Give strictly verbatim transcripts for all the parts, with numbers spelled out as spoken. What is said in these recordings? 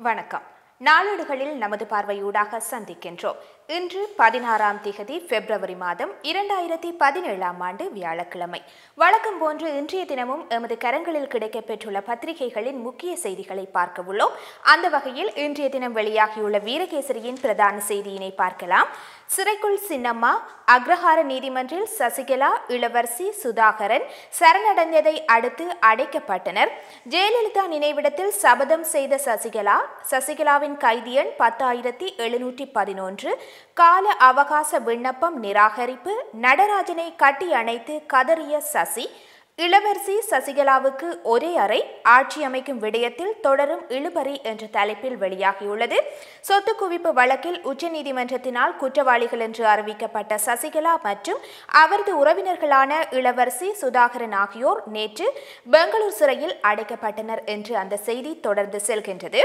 வணக்கம். நாளேடுகளில் நமது பார்வையூடாக சந்திக்கின்றோம். இன்று பதினாறாம் திகதி பிப்ரவரி மாதம் இரண்டாயிரத்தி பதினேழாம் ஆண்டு வியாழக்கிழமை. வழக்கம் போன்று இன்றைய தினமும் எமது கரங்களில் கிடைக்கப்பெற்றுள்ள பத்திரிகைகளின் முக்கிய செய்திகளை பார்க்க உள்ளோம். அந்த வகையில் இன்றைய தினம் வெளியாகியுள்ள வீரகேசரியின் பிரதான செய்தியினை பார்க்கலாம். சிறைக்குள் சின்னம்மா, அக்ரஹார நீதிமன்றில் சசிகலா, இளவரசி சுதாகரன் சரணடைந்ததை அடுத்து அடைக்கப்பட்டனர். ஜெயலலிதா நினைவிடத்தில் சபதம் செய்த சசிகலா, சசிகலாவின் கைதியன் பத்தாயிரத்தி எழுநூற்றி பதினொன்று, கால அவகாச விண்ணப்பம் நிராகரிப்பு, நடராஜனை கட்டி அணைத்து கதறிய சசி, இளவரசி சசிகலாவுக்கு ஒரே அறை, ஆட்சி அமைக்கும் விடயத்தில் தொடரும் இழுபறி என்ற தலைப்பில் வெளியாகியுள்ளது. சொத்து குவிப்பு வழக்கில் உச்சநீதிமன்றத்தினால் குற்றவாளிகள் என்று அறிவிக்கப்பட்ட சசிகலா மற்றும் அவரது உறவினர்களான இளவரசி சுதாகரன் ஆகியோர் நேற்று பெங்களூர் சிறையில் அடைக்கப்பட்டனர் என்று அந்த செய்தி தொடர்ந்து செல்கின்றது.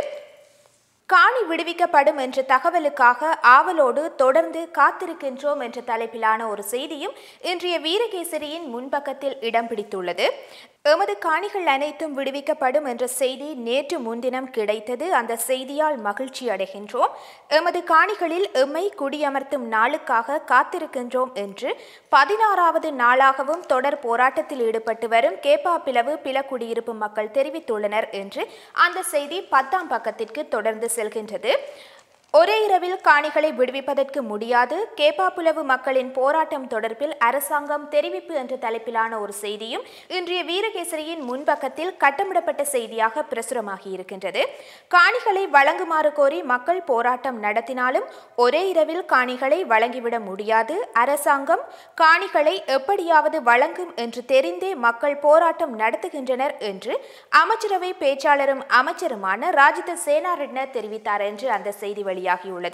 காணி விடுவிக்கப்படும் என்ற தகவலுக்காக ஆவலோடு தொடர்ந்து காத்திருக்கின்றோம் என்ற தலைப்பிலான ஒரு செய்தியும் இன்றைய வீரகேசரியின் முன்பக்கத்தில் இடம் பிடித்துள்ளது. எமது காணிகள் அனைத்தும் விடுவிக்கப்படும் என்ற செய்தி நேற்று முன்தினம் கிடைத்தது. அந்த செய்தியால் மகிழ்ச்சி அடைகின்றோம். எமது காணிகளில் எம்மை குடியமர்த்தும் நாளுக்காக காத்திருக்கின்றோம் என்று பதினாறாவது நாளாகவும் தொடர் போராட்டத்தில் ஈடுபட்டு வரும் கேப்பாப்பிலவு பிலக்குடியிருப்பு மக்கள் தெரிவித்துள்ளனர் என்று அந்த செய்தி பத்தாம் பக்கத்திற்கு தொடர்ந்து செல்கின்றது. ஒரே இரவில் காணிகளை விடுவிப்பதற்கு முடியாது, கேப்பாப்புலவு மக்களின் போராட்டம் தொடர்பில் அரசாங்கம் தெரிவிப்பு என்ற தலைப்பிலான ஒரு செய்தியும் இன்றைய வீரகேசரியின் முன்பக்கத்தில் கட்டமிடப்பட்ட செய்தியாக பிரசுரமாகி இருக்கின்றது. காணிகளை வழங்குமாறு கோரி மக்கள் போராட்டம் நடத்தினாலும் ஒரே இரவில் காணிகளை வழங்கிவிட முடியாது, அரசாங்கம் காணிகளை எப்படியாவது வழங்கும் என்று தெரிந்தே மக்கள் போராட்டம் நடத்துகின்றனர் என்று அமைச்சரவை பேச்சாளரும் அமைச்சருமான ராஜித சேனாரட்ன தெரிவித்தார் என்று அந்த செய்தி வெளியாகியுள்ளது.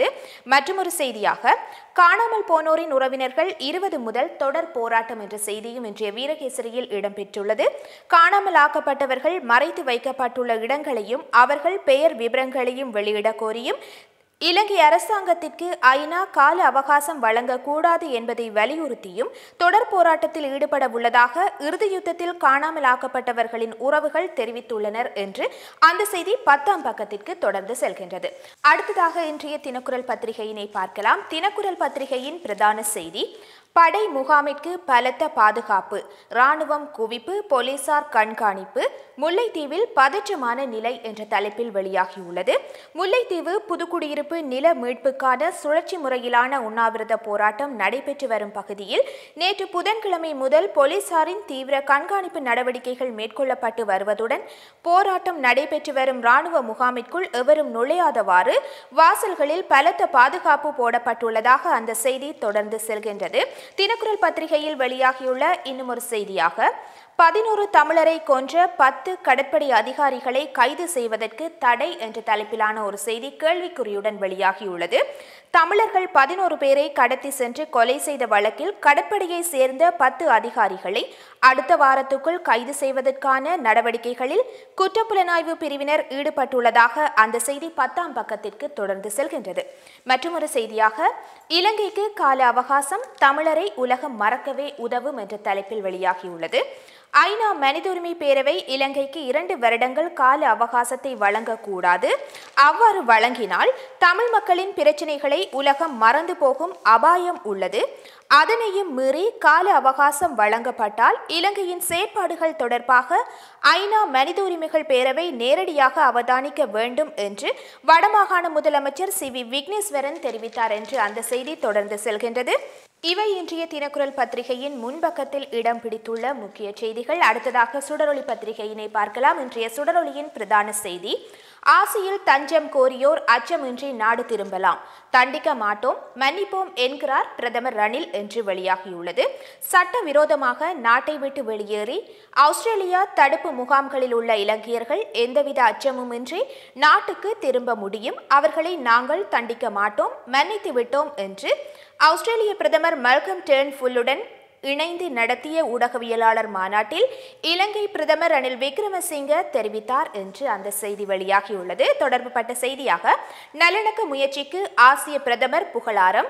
மற்றொரு செய்தியாக காணாமல் போனோரின் உறவினர்கள் இருபது முதல் தொடர் போராட்டம் என்ற செய்தியும் இன்றைய வீரகேசரியில் இடம்பெற்றுள்ளது. காணாமல் ஆக்கப்பட்டவர்கள் மறைத்து வைக்கப்பட்டுள்ள இடங்களையும் அவர்கள் பெயர் விவரங்களையும் வெளியிட கோரியும் இலங்கை அரசாங்கத்திற்கு ஐநா கால அவகாசம் வழங்கக்கூடாது என்பதை வலியுறுத்தியும் தொடர் போராட்டத்தில் ஈடுபட உள்ளதாக இறுதி யுத்தத்தில் காணாமல் ஆக்கப்பட்டவர்களின் உறவுகள் தெரிவித்துள்ளனர் என்று அந்த செய்தி பத்தாம் பக்கத்திற்கு தொடர்ந்து செல்கின்றது. அடுத்ததாக இன்றைய தினக்குரல் பத்திரிகையினை பார்க்கலாம். தினக்குரல் பத்திரிகையின் பிரதான செய்தி: படை முகாமிற்கு பலத்த பாதுகாப்பு, ராணுவம் குவிப்பு, போலீசார் கண்காணிப்பு, முல்லைத்தீவில் பதற்றமான நிலை என்ற தலைப்பில் வெளியாகியுள்ளது. முல்லைத்தீவு புதுக்குடியிருப்பு நில மீட்புக்கான சுழற்சி முறையிலான உண்ணாவிரத போராட்டம் நடைபெற்று வரும் பகுதியில் நேற்று புதன்கிழமை முதல் போலீசாரின் தீவிர கண்காணிப்பு நடவடிக்கைகள் மேற்கொள்ளப்பட்டு வருவதுடன் போராட்டம் நடைபெற்று வரும் ராணுவ முகாமிற்குள் எவரும் நுழையாதவாறு வாசல்களில் பலத்த பாதுகாப்பு போடப்பட்டுள்ளதாக அந்த செய்தி தொடர்ந்து செல்கின்றது. தினக்குரல் பத்திரிகையில் வெளியாகியுள்ள இன்னும் ஒரு செய்தியாக பதினோரு தமிழரை கொன்ற பத்து கடற்படை அதிகாரிகளை கைது செய்வதற்கு தடை என்ற தலைப்பிலான ஒரு செய்தி கேள்விக்குறியுடன் வெளியாகியுள்ளது. தமிழர்கள் பதினோரு பேரை கடத்தி சென்று கொலை செய்த வழக்கில் கடற்படையை சேர்ந்த பத்து அதிகாரிகளை அடுத்த வாரத்துக்குள் கைது செய்வதற்கான நடவடிக்கைகளில் குற்றப்புலனாய்வு பிரிவினர் ஈடுபட்டுள்ளதாக அந்த செய்தி பத்தாம் பக்கத்திற்கு தொடர்ந்து செல்கின்றது. மற்றொரு செய்தியாக இலங்கைக்கு கால அவகாசம், தமிழரை உலகம் மறக்கவே உதவும் என்ற தலைப்பில் வெளியாகியுள்ளது. ஐநா மனித உரிமை பேரவை இலங்கைக்கு இரண்டு வருடங்கள் கால அவகாசத்தை வழங்கக்கூடாது, அவ்வாறு வழங்கினால் தமிழ் மக்களின் பிரச்சினைகளை உலகம் மறந்து போகும் அபாயம் உள்ளது, அதனையும் மீறி கால அவகாசம் வழங்கப்பட்டால் இலங்கையின் செயற்பாடுகள் தொடர்பாக ஐநா மனித உரிமைகள் பேரவை நேரடியாக அவதானிக்க வேண்டும் என்று வடமாகாண முதலமைச்சர் சி வி விக்னேஸ்வரன் தெரிவித்தார் என்று அந்த செய்தி தொடர்ந்து செல்கின்றது. இவை இன்றைய தினக்குரல் பத்திரிகையின் முன்பக்கத்தில் இடம் பிடித்துள்ள முக்கிய செய்திகள். அடுத்ததாக சுடரொளி பத்திரிகையினை பார்க்கலாம். இன்றைய சுடரொளியின் பிரதான செய்தி: ஆசியில் தஞ்சம் கோரியோர் அச்சமின்றி நாடு திரும்பலாம், தண்டிக்க மாட்டோம், மன்னிப்போம் என்கிறார் பிரதமர் ரணில் என்று வெளியாகியுள்ளது. சட்டவிரோதமாக நாட்டை விட்டு வெளியேறி ஆஸ்திரேலியா தடுப்பு முகாம்களில் உள்ள இலங்கையர்கள் எந்தவித அச்சமுமின்றி நாட்டுக்கு திரும்ப முடியும், அவர்களை நாங்கள் தண்டிக்க மாட்டோம், மன்னித்து விட்டோம் என்று ஆஸ்திரேலிய பிரதமர் மல்கம் டேர்ன்ஃபுல்லுடன் இணைந்து நடத்திய ஊடகவியலாளர் மாநாட்டில் இலங்கை பிரதமர் ரணில் விக்ரமசிங்க தெரிவித்தார் என்று அந்த செய்தி வெளியாகியுள்ளது. தொடர்புபட்ட செய்தியாக நல்லிணக்க முயற்சிக்கு ஆசிய பிரதமர் புகழாரம்,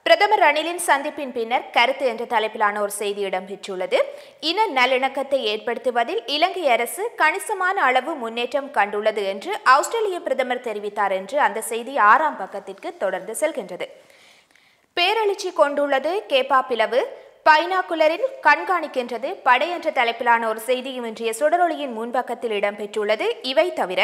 பிரதமர் ரணிலின் சந்திப்பின் பின்னர் கருத்து என்ற தலைப்பிலான ஒரு செய்தி இடம்பெற்றுள்ளது. இன நல்லிணக்கத்தை ஏற்படுத்துவதில் இலங்கை அரசு கணிசமான அளவு முன்னேற்றம் கண்டுள்ளது என்று ஆஸ்திரேலிய பிரதமர் தெரிவித்தார் என்று அந்த செய்தி ஆறாம் பக்கத்திற்கு தொடர்ந்து செல்கின்றது. பேரெழுச்சி கொண்டுள்ளது கேப்பா பிளவு, பைனாக்குலரில் கண்காணிக்கின்றது படை என்ற தலைப்பிலான ஒரு செய்தியும் இன்றைய சுடரொளியின் முன்பக்கத்தில் இடம்பெற்றுள்ளது. இவை தவிர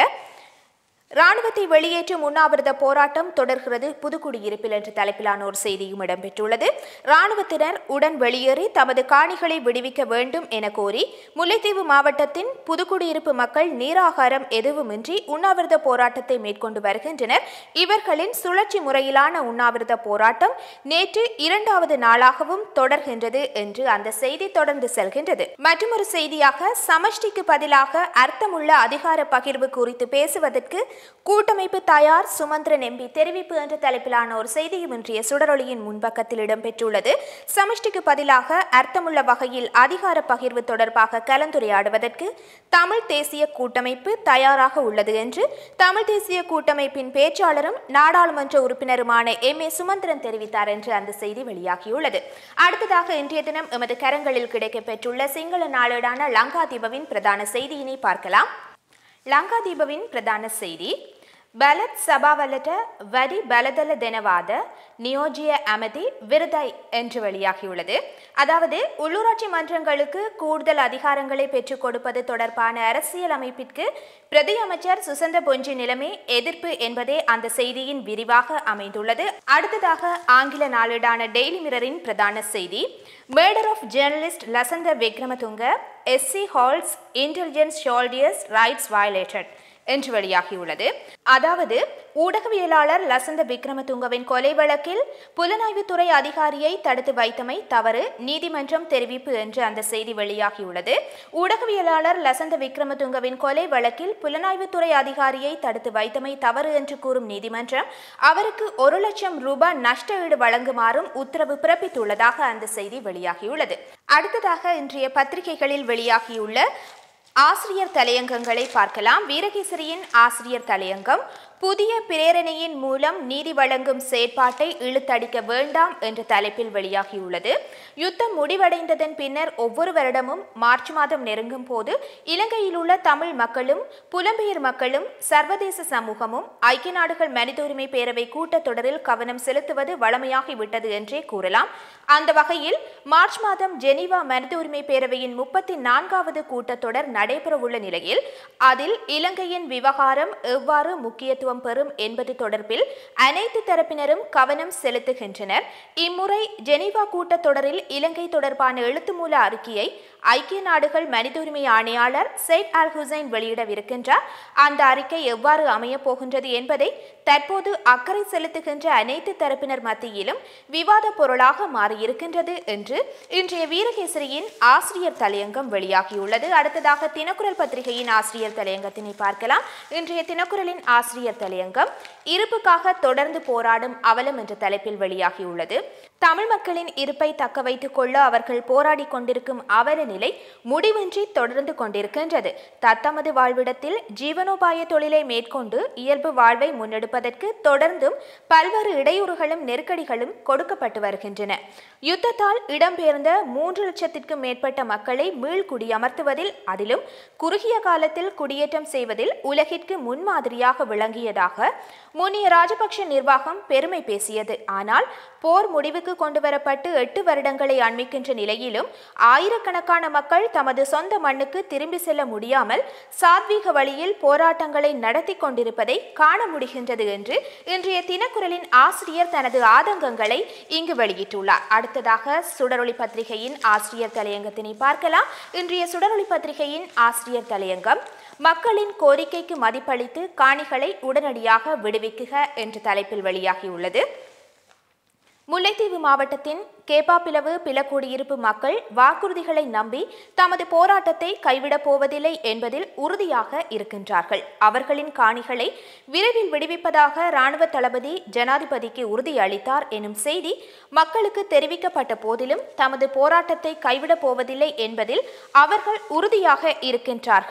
ராணுவத்தை வெளியேற்றும் உண்ணாவிரத போராட்டம் தொடர்கிறது புதுக்குடியிருப்பில் என்ற தலைப்பிலான ஒரு செய்தியும் இடம்பெற்றுள்ளது. ராணுவத்தினர் உடன் வெளியேறி தமது காணிகளை விடுவிக்க வேண்டும் என கோரி முல்லைத்தீவு மாவட்டத்தின் புதுக்குடியிருப்பு மக்கள் நீராகாரம் எதுவுமின்றி உண்ணாவிரத போராட்டத்தை மேற்கொண்டு வருகின்றனர். இவர்களின் சுழற்சி முறையிலான உண்ணாவிரத போராட்டம் நேற்று இரண்டாவது நாளாகவும் தொடர்கின்றது என்று அந்த செய்தி தொடர்ந்து செல்கின்றது. மற்றொரு செய்தியாக சமஷ்டிக்கு பதிலாக அர்த்தமுள்ள அதிகார பகிர்வு குறித்து பேசுவதற்கு கூட்டமைப்பு தயார், சுமந்திரன் எம்பி தெரிவிப்பு என்ற தலைப்பிலான ஒரு செய்தியும் இன்றைய சுடரொளியின் முன்பக்கத்தில் இடம்பெற்றுள்ளது. சமஷ்டிக்கு பதிலாக அர்த்தமுள்ள வகையில் அதிகார பகிர்வு தொடர்பாக கலந்துரையாடுவதற்கு தமிழ் தேசிய கூட்டமைப்பு தயாராக உள்ளது என்று தமிழ் தேசிய கூட்டமைப்பின் பேச்சாளரும் நாடாளுமன்ற உறுப்பினருமான எம் ஏ சுமந்திரன் தெரிவித்தார் என்று அந்த செய்தி வெளியாகியுள்ளது. அடுத்ததாக இன்றைய தினம் எமது கரங்களில் கிடைக்கப்பெற்றுள்ள சிங்கள நாளேடான லங்காதீபவின் பிரதான செய்தியினை பார்க்கலாம். லங்காதீபவின் பிரதான செய்தி பலத் சபாவலට වැඩි බලදල දෙනවාද நியோஜிய அமதி விருதை என்று வெளியாகியுள்ளது. அதாவது உள்ளூராட்சி மன்றங்களுக்கு கூடுதல் அதிகாரங்களை பெற்றுக் கொடுப்பது தொடர்பான அரசியல் அமைப்பிற்கு பிரதி அமைச்சர் சுசந்த பொஞ்சி நிலைமை எதிர்ப்பு என்பதே அந்த செய்தியின் விரிவாக அமைந்துள்ளது. அடுத்ததாக ஆங்கில நாளேடான டெய்லி மிரரின் பிரதான செய்தி murder of journalist Lasantha Wickrematunge SC holds intelligence soldiers rights violated என்று வெளியாகியுள்ளது. அதாவது ஊடகவியலாளர் லசந்த விக்ரமதுங்கவின் கொலை வழக்கில் புலனாய்வுத்துறை அதிகாரியை தடுத்து வைத்தமை தவறு, நீதிமன்றம் தெரிவிப்பு என்று அந்த செய்தி வெளியாகியுள்ளது. ஊடகவியலாளர் லசந்த விக்ரமதுங்கவின் கொலை வழக்கில் புலனாய்வுத்துறை அதிகாரியை தடுத்து வைத்தமை தவறு என்று கூறும் நீதிமன்றம் அவருக்கு ஒரு லட்சம் ரூபாய் நஷ்ட ஈடு வழங்குமாறும் உத்தரவு பிறப்பித்துள்ளதாக அந்த செய்தி வெளியாகியுள்ளது. அடுத்ததாக இன்றைய பத்திரிகைகளில் வெளியாகியுள்ள ஆசிரியர் தலையங்கங்களை பார்க்கலாம். வீரகேசரியின் ஆசிரியர் தலையங்கம் புதிய பிரேரணையின் மூலம் நீதி வழங்கும் செயற்பாட்டை இழுத்தடிக்க வேண்டாம் என்ற தலைப்பில் வெளியாகியுள்ளது. யுத்தம் முடிவடைந்ததன் பின்னர் ஒவ்வொரு வருடமும் மார்ச் மாதம் நெருங்கும் போது இலங்கையில் உள்ள தமிழ் மக்களும் புலம்பெயர் மக்களும் சர்வதேச சமூகமும் ஐக்கிய நாடுகள் மனித உரிமை பேரவை கூட்டத்தொடரில் கவனம் செலுத்துவது வழமையாகிவிட்டது என்றே கூறலாம். அந்த வகையில் மார்ச் மாதம் ஜெனீவா மனித உரிமை பேரவையின் முப்பத்தி நான்காவது கூட்டத்தொடர் நடைபெறவுள்ள நிலையில் அதில் இலங்கையின் விவகாரம் எவ்வாறு முக்கியத்துவம் பெறும் என்பது தொடர்பில் அனைத்து தரப்பினரும் கவனம் செலுத்துகின்றனர். இம்முறை ஜெனீவா கூட்டத்தொடரில் இலங்கை தொடர்பான எழுத்துமூல அறிக்கையை ஐக்கிய நாடுகள் மனித உரிமை ஆணையாளர் சைட் அல் ஹுசைன் வெளியிடவிருக்கின்றார். அந்த அறிக்கை எவ்வாறு அமையப் போகின்றது என்பதை தற்போது அக்கறை செலுத்துகின்ற அனைத்து தரப்பினர் மத்தியிலும் விவாத பொருளாக மாறியிருக்கின்றது என்று இன்றைய வீரகேசரியின் ஆசிரியர் தலையங்கம் வெளியாகியுள்ளது. அடுத்ததாக தினக்குரல் பத்திரிகையின் ஆசிரியர் தலையங்கத்தினை பார்க்கலாம். இன்றைய தினக்குரலின் ஆசிரியர் தலையங்கம் இருப்புக்காக தொடர்ந்து போராடும் அவலம் என்ற தலைப்பில் வெளியாகியுள்ளது. தமிழ் மக்களின் இருப்பை தக்க வைத்துக் கொள்ள அவர்கள் போராடி கொண்டிருக்கும் அவல நிலை முடிவின்றி தொடர்ந்து கொண்டிருக்கின்றது. தத்தமது வாழ்விடத்தில் ஜீவனோபாய தொழிலை மேற்கொண்டு இயல்பு வாழ்வை முன்னெடுப்பதற்கு தொடர்ந்தும் பல்வேறு இடையூறுகளும் நெருக்கடிகளும் கொடுக்கப்பட்டு வருகின்றன. யுத்தத்தால் இடம்பெயர்ந்த மூன்று லட்சத்திற்கும் மேற்பட்ட மக்களை மீள் குடியமர்த்துவதில் அதிலும் குறுகிய காலத்தில் குடியேற்றம் செய்வதில் உலகிற்கு முன்மாதிரியாக விளங்கியதாக முன்னிய ராஜபக்ஷ நிர்வாகம் பெருமை பேசியது. ஆனால் போர் முடிவுக்கு கொண்டுவரப்பட்டு எட்டு வருடங்களை அண்மிக்கின்ற நிலையிலும் ஆயிரக்கணக்கான மக்கள் தமது சொந்த மண்ணுக்கு திரும்பி செல்ல முடியாமல் சாத்வீக வழியில் போராட்டங்களை நடத்தி கொண்டிருப்பதை காண முடிகின்றது என்று இன்றைய தினக்குரலின் ஆசிரியர் தனது ஆதங்கங்களை இங்கு வெளியிட்டுள்ளார். அடுத்ததாக சுடரொளி பத்திரிகையின் ஆசிரியர் தலையங்கத்தினை பார்க்கலாம். இன்றைய சுடரொளி பத்திரிகையின் ஆசிரியர் தலையங்கம் மக்களின் கோரிக்கைக்கு மதிப்பளித்து காணிகளை உடனடியாக விடுவிக்குக என்ற தலைப்பில் வெளியாகியுள்ளது. முல்லைத்தீவு மாவட்டத்தின் கேப்பாப்பிலவு பிலக்குடியிருப்பு மக்கள் வாக்குறுதிகளை நம்பி தமது போராட்டத்தை கைவிடப் போவதில்லை என்பதில் உறுதியாக இருக்கின்றார்கள். அவர்களின் காணிகளை விரைவில் விடுவிப்பதாக இராணுவ தளபதி ஜனாதிபதிக்கு உறுதியளித்தார் எனும் செய்தி மக்களுக்கு தெரிவிக்கப்பட்ட போதிலும் தமது போராட்டத்தை கைவிடப் போவதில்லை என்பதில் அவர்கள் உறுதியாக இருக்கின்றார்கள்.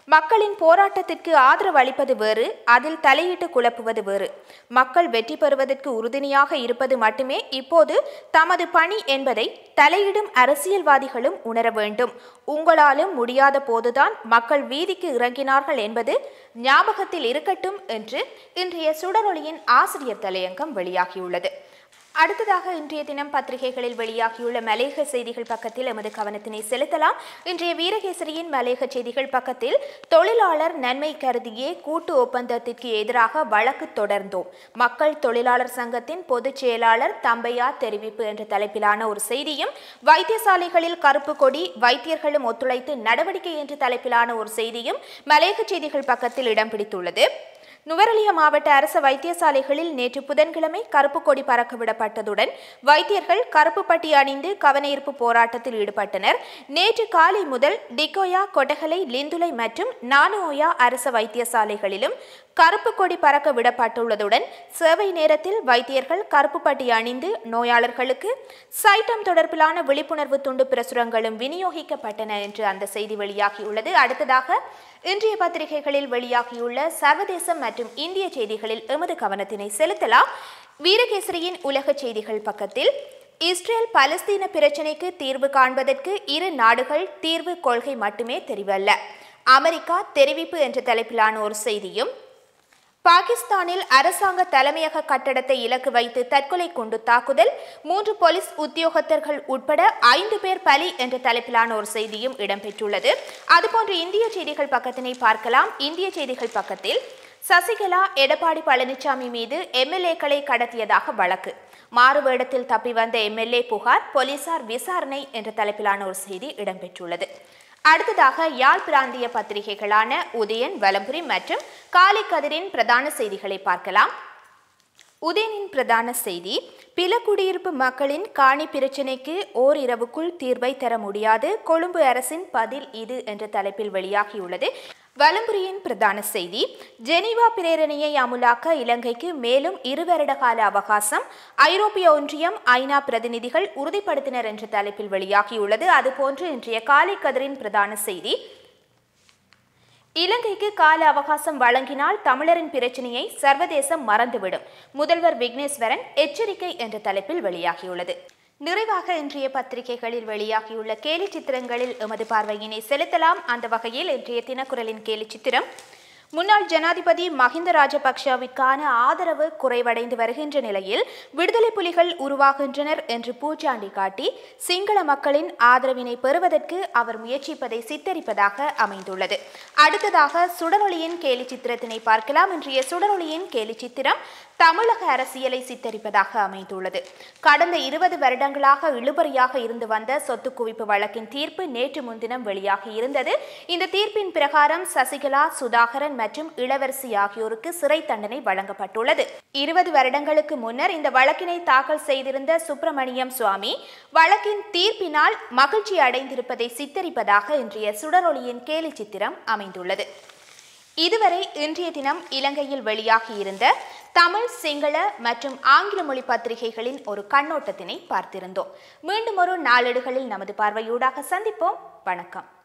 மக்களின் போராட்டத்திற்கு ஆதரவு அளிப்பது வேறு, அதில் தலையிட்டு குழப்புவது வேறு. மக்கள் வெற்றி பெறுவதற்கு உறுதுணையாக இருப்பது மட்டுமே இப்போது தமது பணி என்பதை தலையிடும் அரசியல்வாதிகளும் உணர வேண்டும். உங்களாலும் முடியாத போதுதான் மக்கள் வீதிக்கு இறங்கினார்கள் என்பது ஞாபகத்தில் இருக்கட்டும் என்று இன்றைய சுடரொளியின் ஆசிரியர் தலையங்கம் வெளியாகியுள்ளது. அடுத்ததாக இன்றைய தினம் பத்திரிகைகளில் வெளியாகியுள்ள மலையக செய்திகள் பக்கத்தில் எமது கவனத்தினை செலுத்தலாம். இன்றைய வீரகேசரியின் மலையக செய்திகள் பக்கத்தில் தொழிலாளர் நன்மை கருதியே கூட்டு ஒப்பந்தத்திற்கு எதிராக வழக்கு தொடர்ந்தோம், மக்கள் தொழிலாளர் சங்கத்தின் பொதுச் செயலாளர் தம்பையா தெரிவிப்பு என்ற தலைப்பிலான ஒரு செய்தியும், வைத்தியசாலைகளில் கருப்பு கொடி வைத்தியர்களும் ஒத்துழைத்து நடவடிக்கை என்ற தலைப்பிலான ஒரு செய்தியும் மலையக செய்திகள் பக்கத்தில் இடம் பிடித்துள்ளது. நுவரெலியா மாவட்ட அரசு வைத்தியசாலைகளில் நேற்று புதன்கிழமை கருப்பு கொடி பறக்கவிடப்பட்டதுடன் வைத்தியர்கள் கருப்பு பட்டி அணிந்து கவனஈர்ப்பு போராட்டத்தில் ஈடுபட்டனர். நேற்று காலை முதல் டிகோயா, கொடகலை, லிந்துலை மற்றும் நானுஓயா அரசு வைத்தியசாலைகளிலும் கருப்பு கொடி பறக்க விடப்பட்டுள்ளதுடன் சேவை நேரத்தில் வைத்தியர்கள் கருப்பு பட்டி அணிந்து நோயாளர்களுக்கு சைட்டம் தொடர்பிலான விழிப்புணர்வு துண்டு பிரசுரங்களும் விநியோகிக்கப்பட்டன என்று அந்த செய்தி வெளியாகியுள்ளது. அடுத்ததாக இன்றைய பத்திரிகைகளில் வெளியாகியுள்ள சர்வதேச மற்றும் இந்திய செய்திகளில் எமது கவனத்தினை செலுத்தலாம். வீரகேசரியின் உலக செய்திகள் பக்கத்தில் இஸ்ரேல் பலஸ்தீன பிரச்சினைக்கு தீர்வு காண்பதற்கு இரு நாடுகள் தீர்வு கொள்கை மட்டுமே தெரிவல்ல, அமெரிக்கா தெரிவிப்பு என்ற தலைப்பிலான ஒரு செய்தியும், பாகிஸ்தானில் அரசாங்க தலைமையக கட்டடத்தை இலக்கு வைத்து தற்கொலை குண்டு தாக்குதல், மூன்று போலீஸ் உத்தியோகத்தர்கள் உட்பட ஐந்து பேர் பலி என்ற தலைப்பிலான ஒரு செய்தியும் இடம்பெற்றுள்ளது. அதுபோன்று இந்திய செய்திகள் பக்கத்தினை பார்க்கலாம். இந்திய செய்திகள் பக்கத்தில் சசிகலா, எடப்பாடி பழனிசாமி மீது எம்எல்ஏக்களை கடத்தியதாக வழக்கு, மாறுவேடத்தில் தப்பி வந்த எம்எல்ஏ புகார், போலீசார் விசாரணை என்ற தலைப்பிலான ஒரு செய்தி இடம்பெற்றுள்ளது. அடுத்ததாக யாழ் பிராந்திய பத்திரிகைகளான உதயன், வலம்புரி மற்றும் காலைக்கதிரின் பிரதான செய்திகளை பார்க்கலாம். உதயனின் பிரதான செய்தி, பிலக்குடியிருப்பு மக்களின் காணி பிரச்சினைக்கு ஓரிரவுக்குள் தீர்வை தர முடியாது, கொழும்பு அரசின் பதில் இது என்ற தலைப்பில் வெளியாகியுள்ளது. வலம்புரியின் பிரதான செய்தி, ஜெனீவா பிரேரணையை அமுலாக்க இலங்கைக்கு மேலும் இரு வருட கால அவகாசம், ஐரோப்பிய ஒன்றியம், ஐநா பிரதிநிதிகள் உறுதிப்படுத்தினர் என்ற தலைப்பில் வெளியாகியுள்ளது. அதுபோன்று இன்றைய காலை கதிரின் பிரதான செய்தி, இலங்கைக்கு கால அவகாசம் வழங்கினால் தமிழரின் பிரச்சனையை சர்வதேசம் மறந்துவிடும், முதல்வர் விக்னேஸ்வரன் எச்சரிக்கை என்ற தலைப்பில் வெளியாகியுள்ளது. நிறைவாக இன்றைய பத்திரிகைகளில் வெளியாகியுள்ள கேலி சித்திரங்களில் எமது பார்வையினை செலுத்தலாம். அந்த வகையில் இன்றைய தினக்குரலின் கேலி சித்திரம், முன்னாள் ஜனாதிபதி மஹிந்த ராஜபக்ஷவிற்கான ஆதரவு குறைவடைந்து வருகின்ற நிலையில் விடுதலை புலிகள் உருவாகின்றனர் என்று பூச்சாண்டி காட்டி சிங்கள மக்களின் ஆதரவினை பெறுவதற்கு அவர் முயற்சிப்பதை சித்தரிப்பதாக அமைந்துள்ளது. அடுத்ததாக சுடரொளியின் கேலி சித்திரத்தினை பார்க்கலாம். இன்றைய சுடரொளியின் கேலி சித்திரம் தமிழக அரசியலை சித்தரிப்பதாக அமைந்துள்ளது. கடந்த இருபது வருடங்களாக இழுபறியாக இருந்து வந்த சொத்து குவிப்பு வழக்கின் தீர்ப்பு நேற்று முன்தினம் வெளியாகி இருந்தது. இந்த தீர்ப்பின் பிரகாரம் சசிகலா, சுதாகரன் மற்றும் இளவரசி ஆகியோருக்கு சிறை தண்டனை வழங்கப்பட்டுள்ளது. இருபது வருடங்களுக்கு முன்னர் இந்த வழக்கினை தாக்கல் செய்திருந்த சுப்பிரமணியம் சுவாமி வழக்கின் தீர்ப்பினால் மகிழ்ச்சி அடைந்திருப்பதை சித்தரிப்பதாக இன்றைய சுடரொளியின் கேலி சித்திரம் அமைந்துள்ளது. இதுவரை இன்றைய தினம் இலங்கையில் வெளியாகியிருந்த தமிழ், சிங்கள மற்றும் ஆங்கில மொழி பத்திரிகைகளின் ஒரு கண்ணோட்டத்தினை பார்த்திருந்தோம். மீண்டும் ஒரு நாளேடுகளில் நமது பார்வையூடாக சந்திப்போம். வணக்கம்.